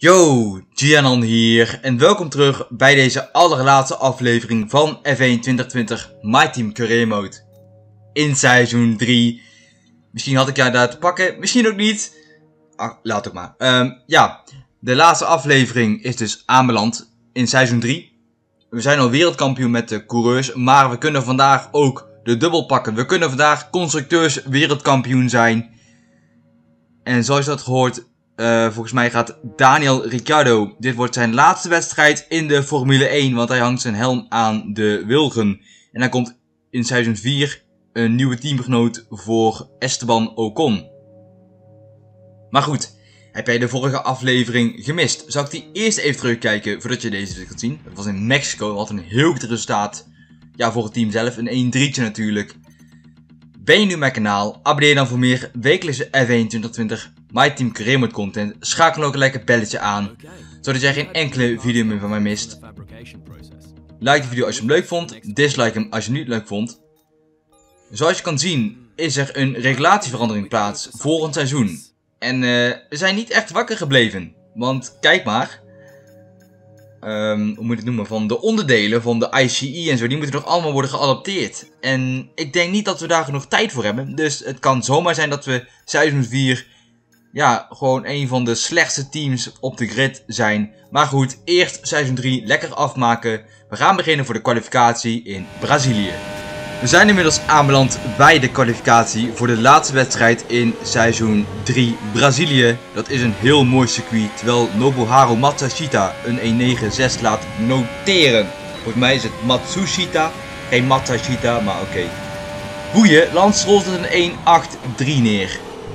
Yo, Gianan hier en welkom terug bij deze allerlaatste aflevering van F1 2020 My Team Career Mode. In seizoen 3. Misschien had ik jou daar te pakken, misschien ook niet. Ach, laat ook maar. Ja, de laatste aflevering is dus aanbeland in seizoen 3. We zijn al wereldkampioen met de coureurs, maar we kunnen vandaag ook de dubbel pakken. We kunnen vandaag constructeurs wereldkampioen zijn. En zoals je dat gehoord... volgens mij gaat Daniel Ricciardo, dit wordt zijn laatste wedstrijd in de Formule 1, want hij hangt zijn helm aan de wilgen. En dan komt in seizoen 4 een nieuwe teamgenoot voor Esteban Ocon. Maar goed, heb jij de vorige aflevering gemist? Zal ik die eerst even terugkijken voordat je deze gaat zien? Dat was in Mexico, wat een heel goed resultaat. Ja, voor het team zelf, een 1-3'tje natuurlijk. Ben je nu mijn kanaal? Abonneer dan voor meer wekelijkse F1 2020 My Team Career Mode content. Schakel ook een lekker belletje aan, zodat jij geen enkele video meer van mij mist. Like de video als je hem leuk vond, dislike hem als je hem niet leuk vond. Zoals je kan zien is er een regulatieverandering plaats volgend seizoen. En we zijn niet echt wakker gebleven, want kijk maar. Hoe moet ik het noemen, van de onderdelen van de ICE en zo, die moeten nog allemaal worden geadapteerd. En ik denk niet dat we daar genoeg tijd voor hebben. Dus het kan zomaar zijn dat we seizoen 4, ja, gewoon een van de slechtste teams op de grid zijn. Maar goed, eerst seizoen 3 lekker afmaken. We gaan beginnen voor de kwalificatie in Brazilië. We zijn inmiddels aanbeland bij de kwalificatie voor de laatste wedstrijd in seizoen 3 Brazilië. Dat is een heel mooi circuit, terwijl Nobuharu Matsushita een 1.9.6 laat noteren. Volgens mij is het Matsushita, geen Matsushita, maar oké. Boeien, Lance rolt een 1.8.3 neer.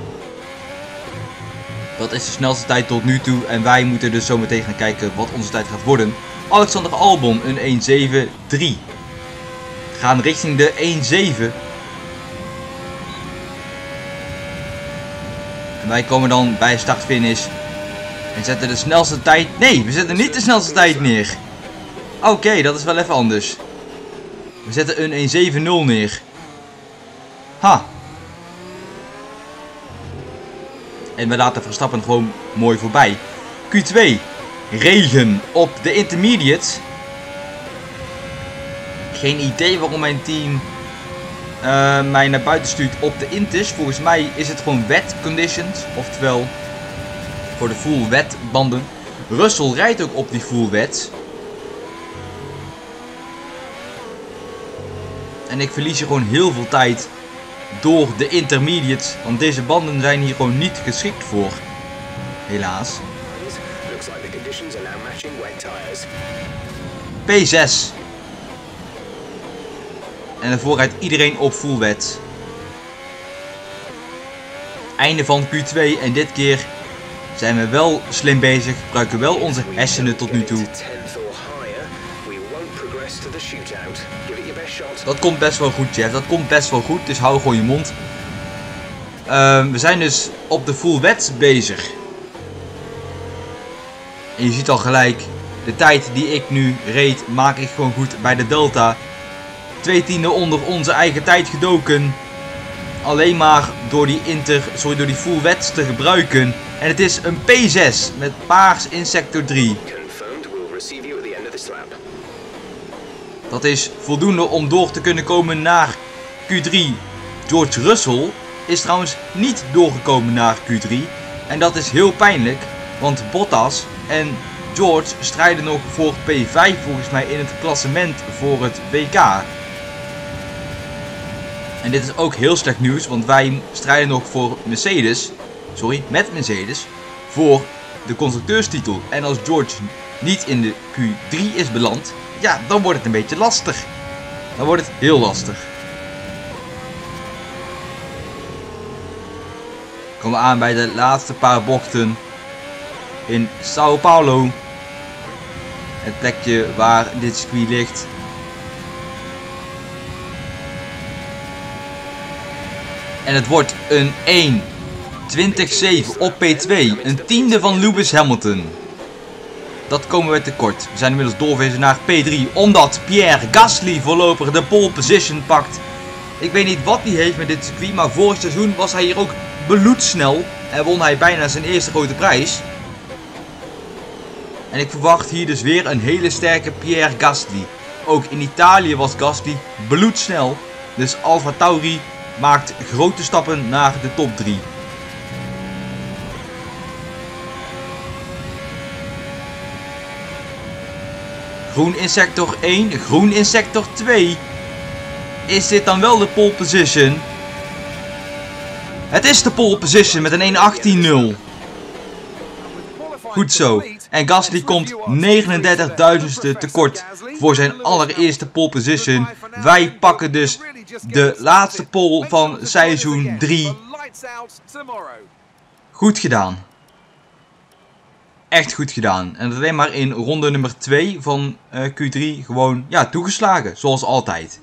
Dat is de snelste tijd tot nu toe en wij moeten dus zo meteen gaan kijken wat onze tijd gaat worden. Alexander Albon een 1.7.3. Gaan richting de 1.7. En wij komen dan bij start-finish. En zetten de snelste tijd... Nee, we zetten niet de snelste tijd neer. Oké, dat is wel even anders. We zetten een 1.7.0 neer. Ha. En we laten Verstappen gewoon mooi voorbij. Q2. Regen op de intermediates. Geen idee waarom mijn team mij naar buiten stuurt op de intis. Volgens mij is het gewoon wet conditions. Oftewel voor de full wet banden. Russell rijdt ook op die full wet. En ik verlies hier gewoon heel veel tijd door de intermediates. Want deze banden zijn hier gewoon niet geschikt voor. Helaas. P6. En daarvoor rijdt iedereen op full wet. Einde van Q2 en dit keer zijn we wel slim bezig. Gebruiken wel onze hersenen tot nu toe. Dat komt best wel goed, Jeff. Dat komt best wel goed. Dus hou gewoon je mond. We zijn dus op de full wet bezig. En je ziet al gelijk. De tijd die ik nu reed maak ik gewoon goed bij de delta. 2/10 onder onze eigen tijd gedoken. Alleen maar door die door die full wets te gebruiken. En het is een P6 met paars in sector 3. Dat is voldoende om door te kunnen komen naar Q3. George Russell is trouwens niet doorgekomen naar Q3. En dat is heel pijnlijk. Want Bottas en George strijden nog voor P5 volgens mij in het klassement voor het WK. En dit is ook heel slecht nieuws, want wij strijden nog voor Mercedes, met Mercedes, voor de constructeurstitel. En als George niet in de Q3 is beland, ja, dan wordt het een beetje lastig. Dan wordt het heel lastig. Komen we aan bij de laatste paar bochten in Sao Paulo. Het plekje waar dit circuit ligt. En het wordt een 1.20.7 op P2. Een tiende van Lewis Hamilton. Dat komen we tekort. We zijn inmiddels doorgewezen naar P3. Omdat Pierre Gasly voorlopig de pole position pakt. Ik weet niet wat hij heeft met dit circuit. Maar vorig seizoen was hij hier ook bloedsnel. En won hij bijna zijn eerste grote prijs. En ik verwacht hier dus weer een hele sterke Pierre Gasly. Ook in Italië was Gasly bloedsnel. Dus AlphaTauri maakt grote stappen naar de top 3. Groen in sector 1, groen in sector 2. Is dit dan wel de pole position? Het is de pole position met een 1.18.0. Goed zo. En Gasly komt 39.000ste tekort voor zijn allereerste pole position. Wij pakken dus de laatste pole van seizoen 3. Goed gedaan. Echt goed gedaan. En dat alleen maar in ronde nummer 2 van Q3 gewoon ja, toegeslagen. Zoals altijd.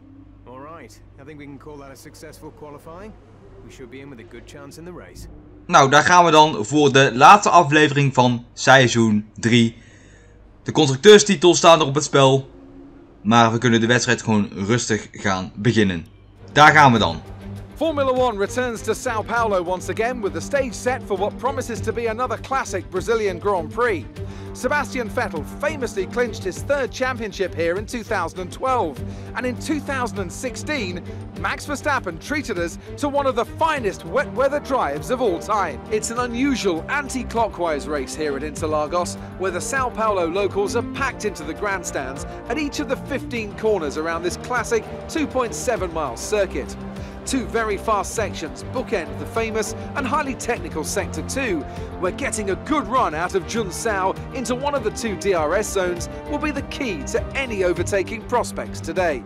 Nou, daar gaan we dan voor de laatste aflevering van seizoen 3. De constructeurstitel staan er op het spel. Maar we kunnen de wedstrijd gewoon rustig gaan beginnen. Daar gaan we dan. Formula One returns to Sao Paulo once again with the stage set for what promises to be another classic Brazilian Grand Prix. Sebastian Vettel famously clinched his third championship here in 2012, and in 2016, Max Verstappen treated us to one of the finest wet weather drives of all time. It's an unusual anti-clockwise race here at Interlagos, where the Sao Paulo locals are packed into the grandstands at each of the 15 corners around this classic 2.7-mile circuit. Two very fast sections bookend the famous and highly technical Sector 2, where getting a good run out of Junsao into one of the two DRS zones will be the key to any overtaking prospects today.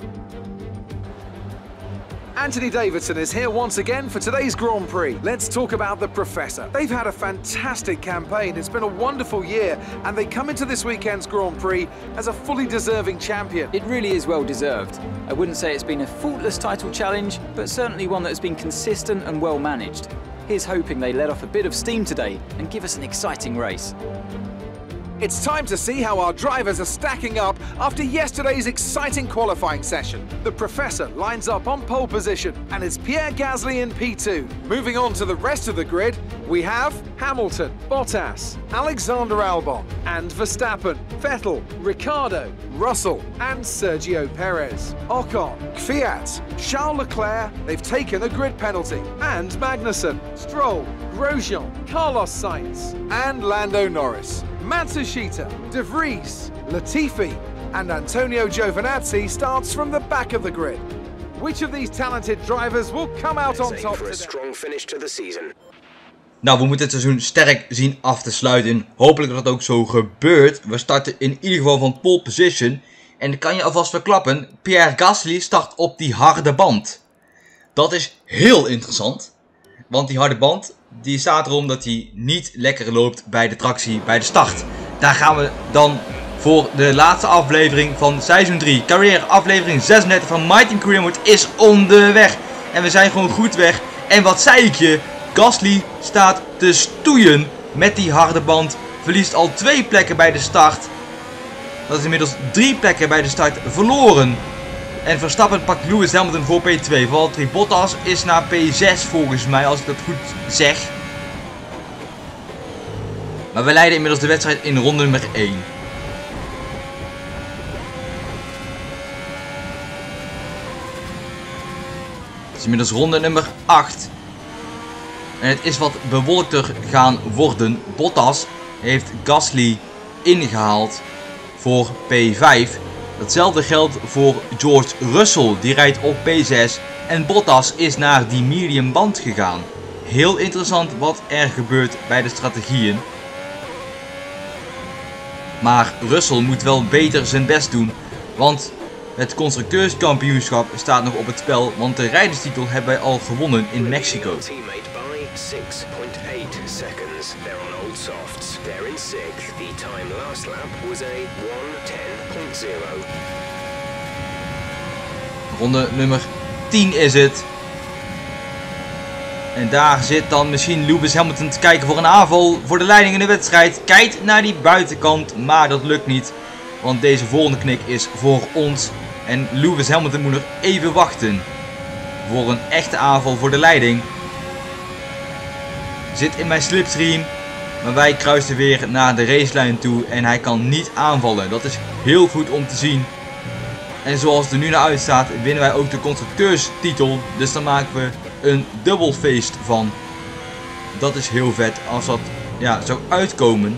Anthony Davidson is here once again for today's Grand Prix. Let's talk about the Professor. They've had a fantastic campaign, it's been a wonderful year, and they come into this weekend's Grand Prix as a fully deserving champion. It really is well deserved. I wouldn't say it's been a faultless title challenge, but certainly one that has been consistent and well managed. Here's hoping they let off a bit of steam today and give us an exciting race. It's time to see how our drivers are stacking up after yesterday's exciting qualifying session. The Professor lines up on pole position, and it's Pierre Gasly in P2. Moving on to the rest of the grid, we have Hamilton, Bottas, Alexander Albon, and Verstappen, Vettel, Ricciardo, Russell, and Sergio Perez. Ocon, Kvyat, Charles Leclerc, they've taken a grid penalty, and Magnussen, Stroll, Grosjean, Carlos Sainz, and Lando Norris. Matsushita, De Vries, Latifi, and Antonio Giovinazzi starts from the back of the grid. Which of these talented drivers will come out on top for a strong finish to the season? Nou, we moeten het seizoen sterk zien af te sluiten. Hopelijk dat dat ook zo gebeurt. We starten in ieder geval van pole position. En ik kan je alvast verklappen, Pierre Gasly start op die harde band. Dat is heel interessant. Want die harde band, die staat erom dat hij niet lekker loopt bij de tractie, bij de start. Daar gaan we dan voor de laatste aflevering van seizoen 3. Carrière aflevering 36 van My Team Career Mode is onderweg. En we zijn gewoon goed weg. En wat zei ik je? Gasly staat te stoeien met die harde band. Verliest al 2 plekken bij de start. Dat is inmiddels 3 plekken bij de start verloren. En Verstappen pakt Lewis Hamilton voor P2. Valtteri Bottas is naar P6 volgens mij, als ik dat goed zeg. Maar we leiden inmiddels de wedstrijd in ronde nummer 1. Het is inmiddels ronde nummer 8. En het is wat bewolkter gaan worden. Bottas heeft Gasly ingehaald voor P5. Hetzelfde geldt voor George Russell, die rijdt op P6 en Bottas is naar die medium band gegaan. Heel interessant wat er gebeurt bij de strategieën. Maar Russell moet wel beter zijn best doen, want het constructeurskampioenschap staat nog op het spel, want de rijderstitel hebben wij al gewonnen in Mexico. They're on old softs. They're in 6th. The time last lap was a 1:10.0. Ronde nummer 10 is het. En daar zit dan misschien Lewis Hamilton te kijken voor een aanval voor de leiding in de wedstrijd. Kijkt naar die buitenkant, maar dat lukt niet. Want deze volgende knik is voor ons. En Lewis Hamilton moet nog even wachten voor een echte aanval voor de leiding. Zit in mijn slipstream. Maar wij kruisen weer naar de racelijn toe en hij kan niet aanvallen. Dat is heel goed om te zien. En zoals het er nu naar uitstaat winnen wij ook de constructeurstitel. Dus dan maken we een dubbelfeest van. Dat is heel vet als dat zou uitkomen.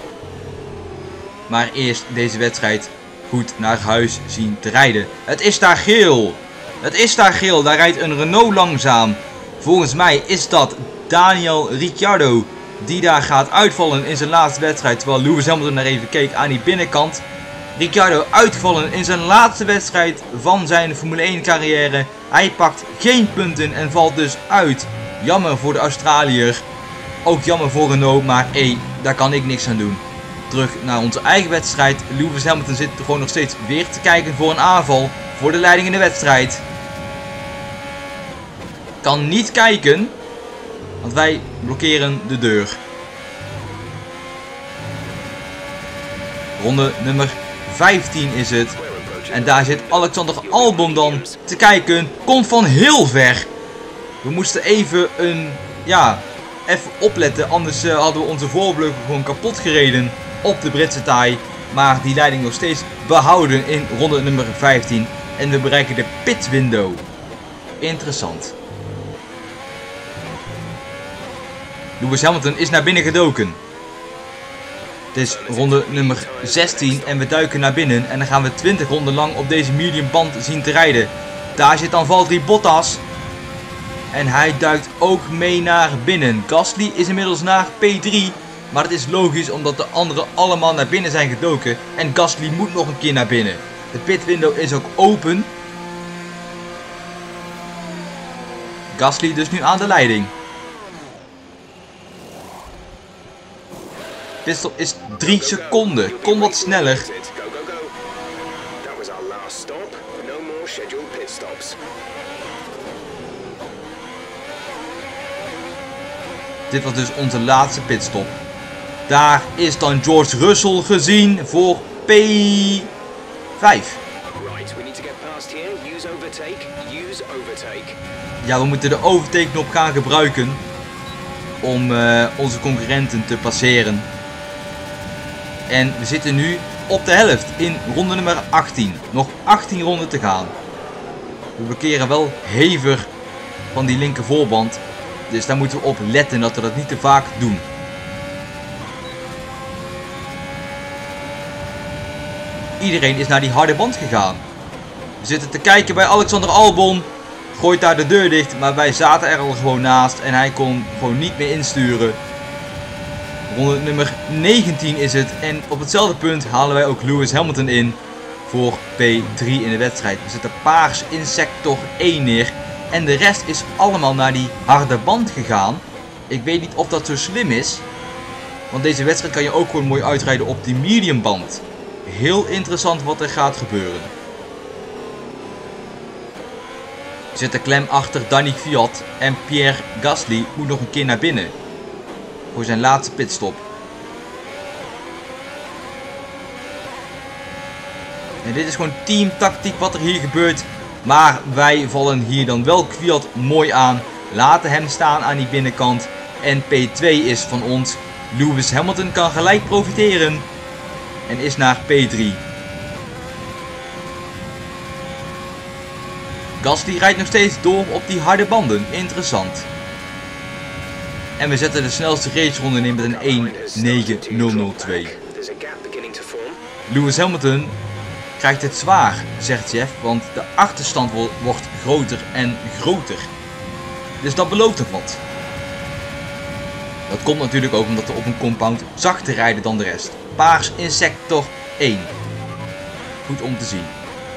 Maar eerst deze wedstrijd goed naar huis zien te rijden. Het is daar geel. Het is daar geel. Daar rijdt een Renault langzaam. Volgens mij is dat Daniel Ricciardo die daar gaat uitvallen in zijn laatste wedstrijd. Terwijl Lewis Hamilton naar even keek aan die binnenkant. Ricciardo uitgevallen in zijn laatste wedstrijd van zijn Formule 1 carrière. Hij pakt geen punten en valt dus uit. Jammer voor de Australiër. Ook jammer voor Renault, maar daar kan ik niks aan doen. Terug naar onze eigen wedstrijd. Lewis Hamilton zit gewoon nog steeds weer te kijken voor een aanval. Voor de leiding in de wedstrijd. Kan niet kijken. Want wij blokkeren de deur. Ronde nummer 15 is het. En daar zit Alexander Albon dan te kijken. Komt van heel ver. We moesten even even opletten. Anders hadden we onze voorvleugel gewoon kapot gereden op de Britse taai. Maar die leiding nog steeds behouden in ronde nummer 15. En we bereiken de pit window. Interessant. Lewis Hamilton is naar binnen gedoken. Het is ronde nummer 16 en we duiken naar binnen. En dan gaan we 20 ronden lang op deze medium band zien te rijden. Daar zit dan Valtteri Bottas. En hij duikt ook mee naar binnen. Gasly is inmiddels naar P3. Maar het is logisch omdat de anderen allemaal naar binnen zijn gedoken. En Gasly moet nog een keer naar binnen. De pit window is ook open. Gasly dus nu aan de leiding. Pitstop is 3 seconden. Kom wat sneller. Dit was dus onze laatste pitstop. Daar is dan George Russell gezien voor P5. Ja, we moeten de overtake knop gaan gebruiken om onze concurrenten te passeren. En we zitten nu op de helft in ronde nummer 18. Nog 18 ronden te gaan. We blokkeren wel hevig van die linker voorband. Dus daar moeten we op letten dat we dat niet te vaak doen. Iedereen is naar die harde band gegaan. We zitten te kijken bij Alexander Albon. Gooit daar de deur dicht, maar wij zaten er al gewoon naast. En hij kon gewoon niet meer insturen. Ronde nummer 19 is het. En op hetzelfde punt halen wij ook Lewis Hamilton in. Voor P3 in de wedstrijd. We zetten paars in sector 1 neer. En de rest is allemaal naar die harde band gegaan. Ik weet niet of dat zo slim is. Want deze wedstrijd kan je ook gewoon mooi uitrijden op die medium band. Heel interessant wat er gaat gebeuren. Er zit een klem achter Danny Kvyat. En Pierre Gasly moet nog een keer naar binnen. Voor zijn laatste pitstop. En dit is gewoon teamtactiek wat er hier gebeurt. Maar wij vallen hier dan wel Kvyat mooi aan. Laten hem staan aan die binnenkant. En P2 is van ons. Lewis Hamilton kan gelijk profiteren. En is naar P3. Gasly rijdt nog steeds door op die harde banden. Interessant. En we zetten de snelste raceronde in met een 1.9.002. Lewis Hamilton krijgt het zwaar, zegt Jeff, want de achterstand wordt groter en groter. Dus dat belooft nog wat. Dat komt natuurlijk ook omdat we op een compound zachter rijden dan de rest. Paars in sector 1. Goed om te zien.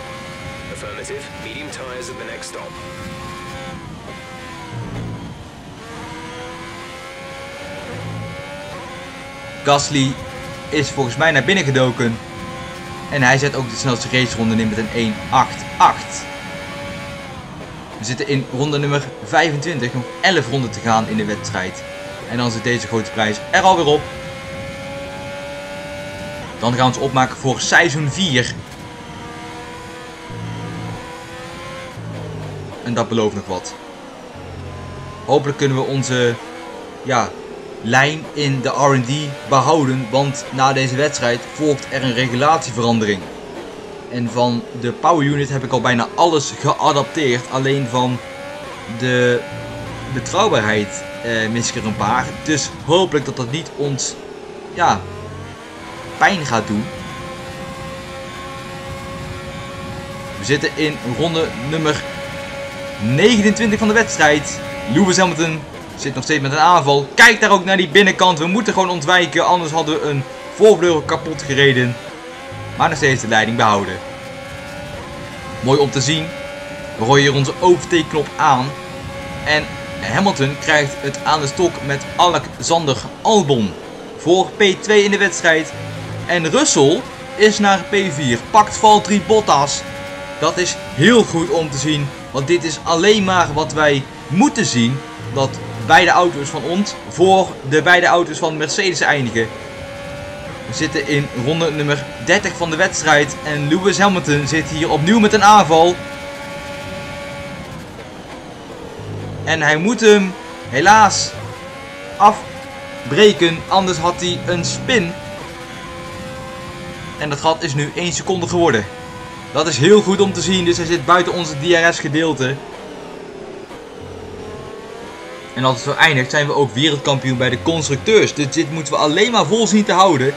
Gasly is volgens mij naar binnen gedoken. En hij zet ook de snelste raceronde in met een 1.8.8. We zitten in ronde nummer 25. Nog 11 ronden te gaan in de wedstrijd. En dan zit deze grote prijs er alweer op. Dan gaan we ons opmaken voor seizoen 4. En dat belooft nog wat. Hopelijk kunnen we onze lijn in de R&D behouden, want na deze wedstrijd volgt er een regulatieverandering. En van de Power Unit heb ik al bijna alles geadapteerd, alleen van de betrouwbaarheid mis ik er een paar. Dus hopelijk dat dat niet ons pijn gaat doen. We zitten in ronde nummer 29 van de wedstrijd. Lewis Hamilton zit nog steeds met een aanval. Kijk daar ook naar die binnenkant. We moeten gewoon ontwijken, anders hadden we een voorvleugel kapot gereden. Maar nog steeds de leiding behouden. Mooi om te zien. We gooien hier onze oversteekknop aan. En Hamilton krijgt het aan de stok met Alexander Albon voor P2 in de wedstrijd. En Russell is naar P4. Pakt Valtteri Bottas. Dat is heel goed om te zien. Want dit is alleen maar wat wij moeten zien. Dat beide auto's van ons voor de beide auto's van Mercedes eindigen. We zitten in ronde nummer 30 van de wedstrijd. En Lewis Hamilton zit hier opnieuw met een aanval. En hij moet hem helaas afbreken. Anders had hij een spin. En dat gat is nu 1 seconde geworden. Dat is heel goed om te zien. Dus hij zit buiten onze DRS gedeelte. En als het zo eindigt zijn we ook wereldkampioen bij de constructeurs. Dus dit moeten we alleen maar vol zien te houden.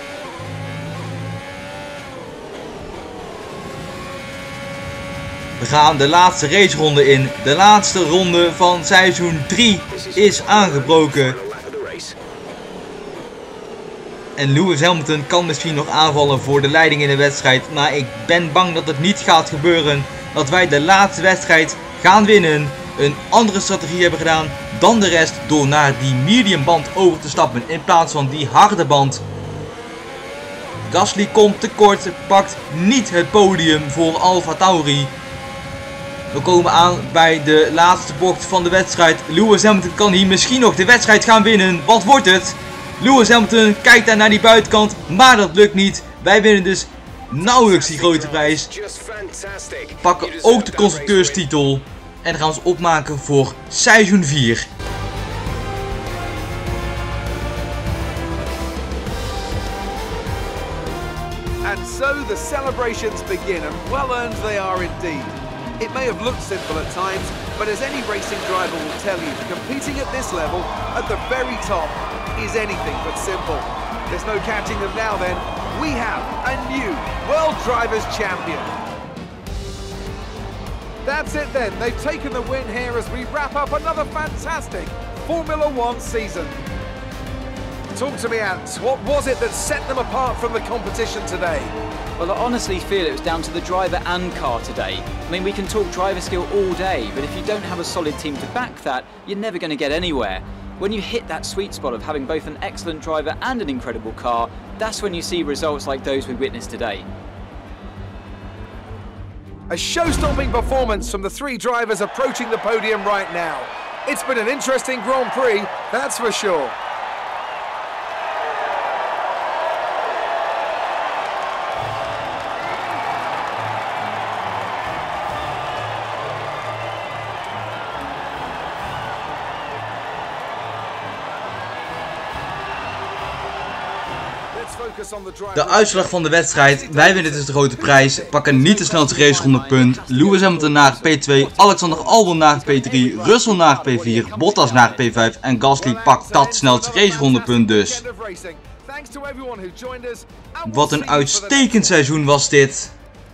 We gaan de laatste raceronde in. De laatste ronde van seizoen 3 is aangebroken. En Lewis Hamilton kan misschien nog aanvallen voor de leiding in de wedstrijd. Maar ik ben bang dat het niet gaat gebeuren. Dat wij de laatste wedstrijd gaan winnen. Een andere strategie hebben gedaan dan de rest. Door naar die medium band over te stappen in plaats van die harde band. Gasly komt tekort. Pakt niet het podium voor AlphaTauri. We komen aan bij de laatste bocht van de wedstrijd. Lewis Hamilton kan hier misschien nog de wedstrijd gaan winnen. Wat wordt het? Lewis Hamilton kijkt daar naar die buitenkant, maar dat lukt niet. Wij winnen dus nauwelijks die grote prijs. Pakken ook de constructeurstitel. En gaan ons opmaken voor seizoen 4. And so the celebrations begin, and well earned they are indeed. It may have looked simple at times, but as any racing driver will tell you, competing at this level, at the very top, is anything but simple. There's no catching them now then. We have a new World Drivers' Champion. That's it then, they've taken the win here as we wrap up another fantastic Formula One season. Talk to me, Ant. What was it that set them apart from the competition today? Well, I honestly feel it was down to the driver and car today. I mean, we can talk driver skill all day, but if you don't have a solid team to back that, you're never going to get anywhere. When you hit that sweet spot of having both an excellent driver and an incredible car, that's when you see results like those we witnessed today. A show-stopping performance from the 3 drivers approaching the podium right now. It's been an interesting Grand Prix, that's for sure. De uitslag van de wedstrijd. Wij winnen dus de grote prijs. Pakken niet de snelste racerondepunt. Lewis Hamilton naar P2. Alexander Albon naar P3. Russell naar P4. Bottas naar P5. En Gasly pakt dat snelste racerondepunt dus. Wat een uitstekend seizoen was dit.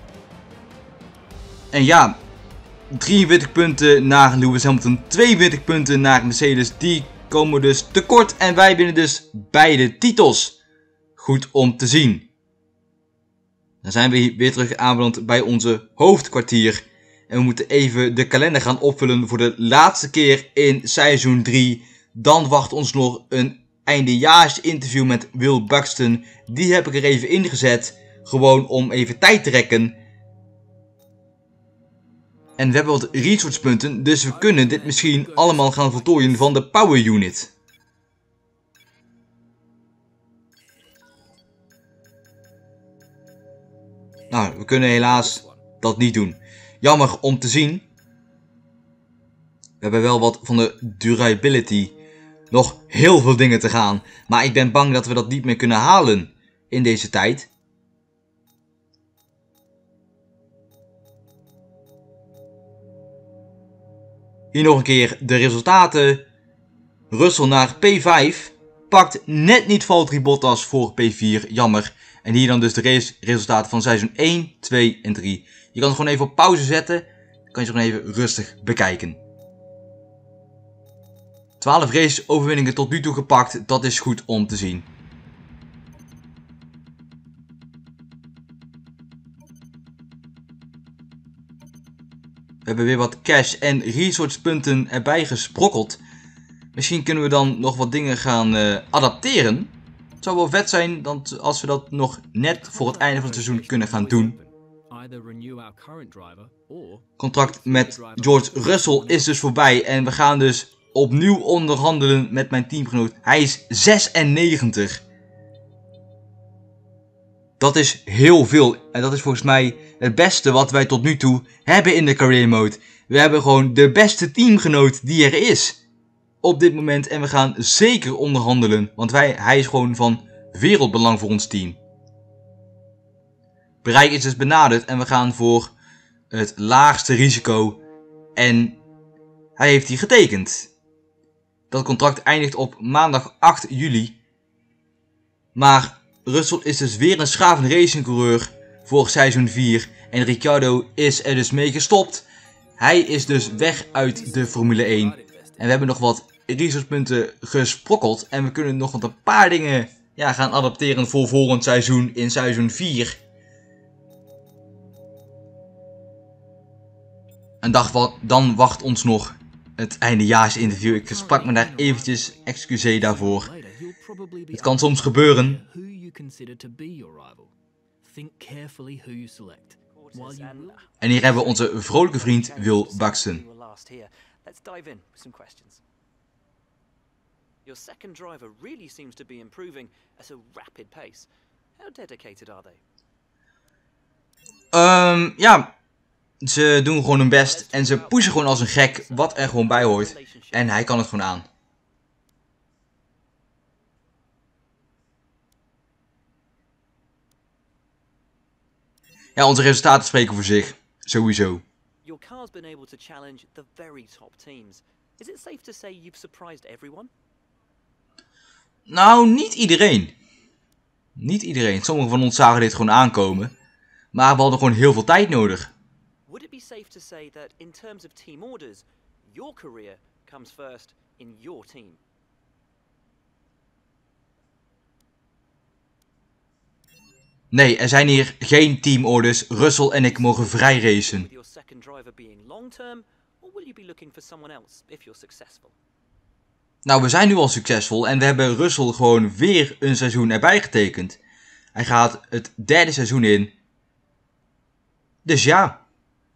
En ja, 43 punten naar Lewis Hamilton. 42 punten naar Mercedes. Die komen dus tekort. En wij winnen dus beide titels. Goed om te zien. Dan zijn we weer terug aanbeland bij onze hoofdkwartier. En we moeten even de kalender gaan opvullen voor de laatste keer in seizoen 3. Dan wacht ons nog een eindejaars interview met Will Buxton. Die heb ik er even ingezet. Gewoon om even tijd te rekken. En we hebben wat resourcepunten. Dus we kunnen dit misschien allemaal gaan voltooien van de Power Unit. Nou, we kunnen helaas dat niet doen. Jammer om te zien. We hebben wel wat van de durability nog heel veel dingen te gaan. Maar ik ben bang dat we dat niet meer kunnen halen in deze tijd. Hier nog een keer de resultaten. Russell naar P5. Pakt net niet Valtteri Bottas voor P4. Jammer. En hier dan dus de resultaten van seizoen 1, 2 en 3. Je kan het gewoon even op pauze zetten. Dan kan je het gewoon even rustig bekijken. 12 race overwinningen tot nu toe gepakt. Dat is goed om te zien. We hebben weer wat cash en resource punten erbij gesprokkeld. Misschien kunnen we dan nog wat dingen gaan adapteren. Het zou wel vet zijn als we dat nog net voor het einde van het seizoen kunnen gaan doen. Contract met George Russell is dus voorbij. En we gaan dus opnieuw onderhandelen met mijn teamgenoot. Hij is 96. Dat is heel veel. En dat is volgens mij het beste wat wij tot nu toe hebben in de career mode. We hebben gewoon de beste teamgenoot die er is. Op dit moment. En we gaan zeker onderhandelen. Want hij is gewoon van wereldbelang voor ons team. Bereik is dus benaderd. En we gaan voor het laagste risico. En hij heeft hier getekend. Dat contract eindigt op maandag 8 juli. Maar Russell is dus weer een schavende racingcoureur voor seizoen 4. En Ricciardo is er dus mee gestopt. Hij is dus weg uit de Formule 1. En we hebben nog wat resourcepunten gesprokkeld. En we kunnen nog een paar dingen gaan adapteren voor volgend seizoen in seizoen 4. En dan wacht ons nog het eindejaarsinterview. Ik sprak me daar eventjes, excuseer daarvoor. Het kan soms gebeuren. En hier hebben we onze vrolijke vriend Will Buxton. Your second driver really seems to be improving at a rapid pace. How dedicated are they? Ja, ze doen gewoon hun best en ze pushen gewoon als een gek wat er gewoon bij hoort. En hij kan het gewoon aan. Ja, onze resultaten spreken voor zich. Sowieso. Your car's been able to challenge the very top teams. Is it safe to say you've surprised everyone? Nou, niet iedereen. Niet iedereen. Sommigen van ons zagen dit gewoon aankomen. Maar we hadden gewoon heel veel tijd nodig. Would it be safe to say that in terms of team orders, your career comes first in your team? Nee, er zijn hier geen teamorders. Russell en ik mogen vrij racen. With your second driver being long term, or will you be looking for someone else if you're successful? Nou, we zijn nu al succesvol en we hebben Russell gewoon weer een seizoen erbij getekend. Hij gaat het derde seizoen in. Dus ja.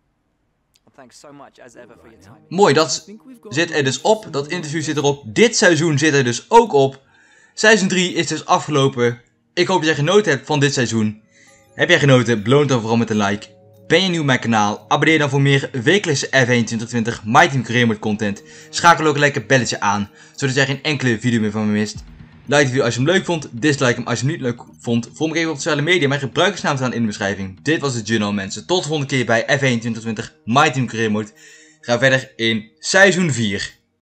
Mooi, dat zit er dus op. Dat interview zit erop. Dit seizoen zit er dus ook op. Seizoen 3 is dus afgelopen. Ik hoop dat jij genoten hebt van dit seizoen. Heb jij genoten? Beloon dan vooral met een like. Ben je nieuw op mijn kanaal? Abonneer dan voor meer wekelijkse F1 2020 My Team Career Mode content. Schakel ook lekker belletje aan, zodat jij geen enkele video meer van me mist. Like de video als je hem leuk vond, dislike hem als je hem niet leuk vond. Volg me even op sociale media, mijn gebruikersnaam staan in de beschrijving. Dit was het journal mensen, tot de volgende keer bij F1 2020 My Team Career Mode. Ga verder in seizoen 4.